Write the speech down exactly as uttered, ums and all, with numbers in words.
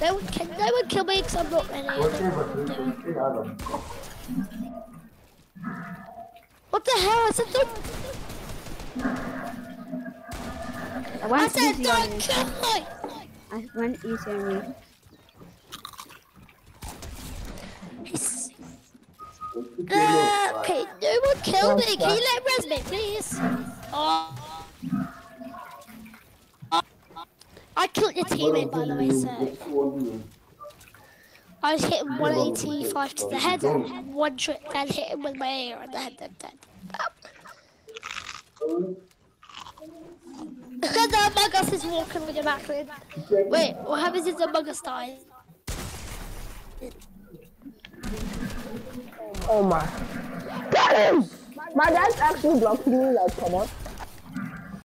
No one can, no one kill me because I'm not ready. I don't know what I'm doing. What the hell? I said don't. I went I said easy don't on you. kill me. I went easy on you. Uh, okay, no one kill me. Can you let res me, please? Oh. I killed your teammate, by the way, so. I was hitting one eighty-five to the head and one trick, then hit him with my ear and the head, then dead. The Among Us is walking with your back in. Wait, what happens if the Among Us dies? Oh my. That is! My dad's actually blocking me, like, come on.